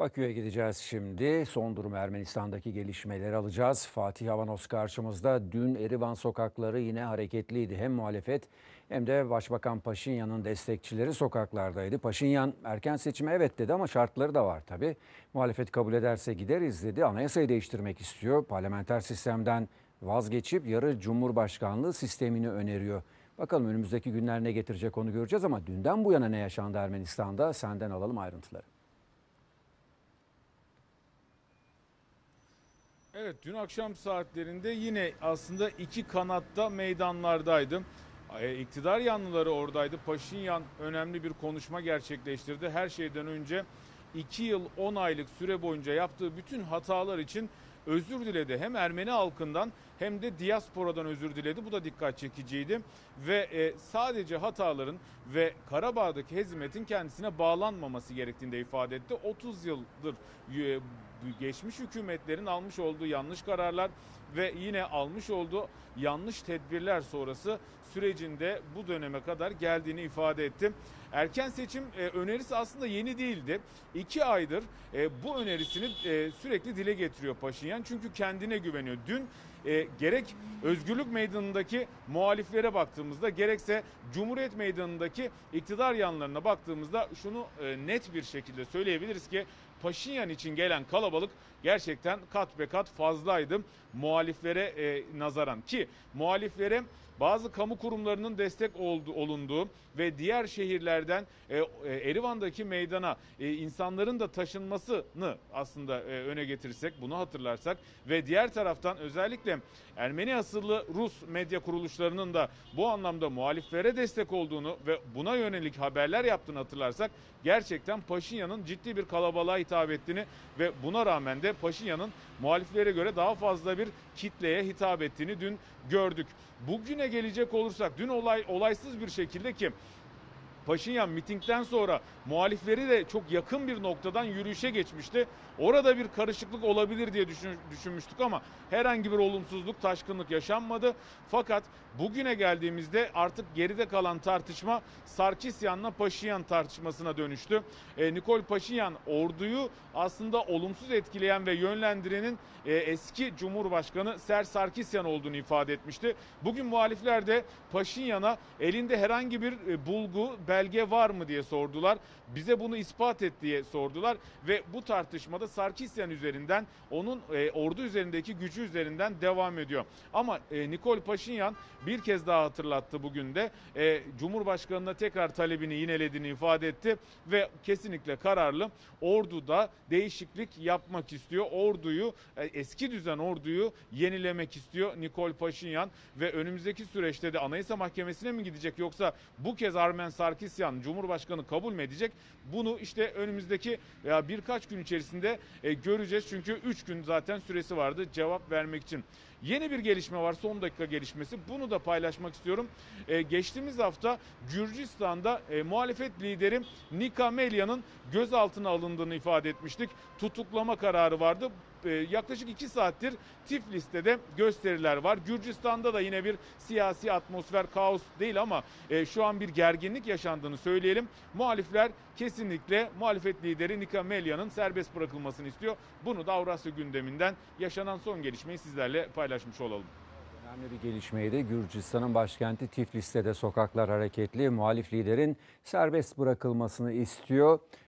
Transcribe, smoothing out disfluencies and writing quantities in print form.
Bakü'ye gideceğiz şimdi. Son durum Ermenistan'daki gelişmeleri alacağız. Fatih Avanos karşımızda. Dün Erivan sokakları yine hareketliydi. Hem muhalefet hem de Başbakan Paşinyan'ın destekçileri sokaklardaydı. Paşinyan erken seçime evet dedi ama şartları da var tabii. Muhalefet kabul ederse gideriz dedi. Anayasayı değiştirmek istiyor. Parlamenter sistemden vazgeçip yarı cumhurbaşkanlığı sistemini öneriyor. Bakalım önümüzdeki günler ne getirecek onu göreceğiz ama dünden bu yana ne yaşandı Ermenistan'da? Senden alalım ayrıntıları. Evet, dün akşam saatlerinde yine aslında iki kanatta meydanlardaydım. İktidar yanlıları oradaydı. Paşinyan önemli bir konuşma gerçekleştirdi. Her şeyden önce 2 yıl 10 aylık süre boyunca yaptığı bütün hatalar için özür diledi. Hem Ermeni halkından hem de diasporadan özür diledi. Bu da dikkat çekiciydi. Ve sadece hataların ve Karabağ'daki hezimetin kendisine bağlanmaması gerektiğini de ifade etti. 30 yıldır geçmiş hükümetlerin almış olduğu yanlış kararlar ve yine almış olduğu yanlış tedbirler sonrası sürecinde bu döneme kadar geldiğini ifade ettim. Erken seçim önerisi aslında yeni değildi. 2 aydır bu önerisini sürekli dile getiriyor Paşinyan. Çünkü kendine güveniyor. Dün gerek Özgürlük Meydanı'ndaki muhaliflere baktığımızda gerekse Cumhuriyet Meydanı'ndaki iktidar yanlarına baktığımızda şunu net bir şekilde söyleyebiliriz ki Paşinyan için gelen kalabalık gerçekten kat be kat fazlaydı muhaliflere nazaran, ki muhaliflere bazı kamu kurumlarının destek olunduğu ve diğer şehirlerden Erivan'daki meydana insanların da taşınmasını aslında öne getirirsek, bunu hatırlarsak ve diğer taraftan özellikle Ermeni asıllı Rus medya kuruluşlarının da bu anlamda muhaliflere destek olduğunu ve buna yönelik haberler yaptığını hatırlarsak gerçekten Paşinyan'ın ciddi bir kalabalığa hitap ettiğini ve buna rağmen de Paşinyan'ın muhaliflere göre daha fazla bir kitleye hitap ettiğini dün gördük. Bugüne gelecek olursak dün olaysız bir şekilde, ki Paşinyan mitingden sonra muhalifleri de çok yakın bir noktadan yürüyüşe geçmişti. Orada bir karışıklık olabilir diye düşünmüştük ama herhangi bir olumsuzluk, taşkınlık yaşanmadı. Fakat bugüne geldiğimizde artık geride kalan tartışma Sarkisyan'la Paşinyan tartışmasına dönüştü. Nikol Paşinyan orduyu aslında olumsuz etkileyen ve yönlendirenin eski Cumhurbaşkanı Ser Sarkisyan olduğunu ifade etmişti. Bugün muhalifler de Paşinyan'a elinde herhangi bir bulgu, belge var mı diye sordular. Bize bunu ispat et diye sordular ve bu tartışmada Sarkisyan üzerinden, onun ordu üzerindeki gücü üzerinden devam ediyor. Ama Nikol Paşinyan bir kez daha hatırlattı bugün de Cumhurbaşkanı'na tekrar talebini yinelediğini ifade etti ve kesinlikle kararlı, orduda değişiklik yapmak istiyor. Orduyu, eski düzen orduyu yenilemek istiyor Nikol Paşinyan ve önümüzdeki süreçte de Anayasa Mahkemesi'ne mi gidecek, yoksa bu kez Armen Sarkisyan Cumhurbaşkanı kabul mü edecek? Bunu işte önümüzdeki birkaç gün içerisinde göreceğiz. Çünkü 3 gün zaten süresi vardı cevap vermek için. Yeni bir gelişme var, son dakika gelişmesi. Bunu da paylaşmak istiyorum. Geçtiğimiz hafta Gürcistan'da muhalefet lideri Nika Melia'nın gözaltına alındığını ifade etmiştik. Tutuklama kararı vardı. Yaklaşık 2 saattir Tiflis'te de gösteriler var. Gürcistan'da da yine bir siyasi atmosfer, kaos değil ama şu an bir gerginlik yaşandığını söyleyelim. Muhalifler kesinlikle muhalefet lideri Nika Melia'nın serbest bırakılmasını istiyor. Bunu da Avrasya gündeminden yaşanan son gelişmeyi sizlerle paylaşmış olalım. Önemli bir gelişmeydi. Gürcistan'ın başkenti Tiflis'te de sokaklar hareketli. Muhalif liderin serbest bırakılmasını istiyor.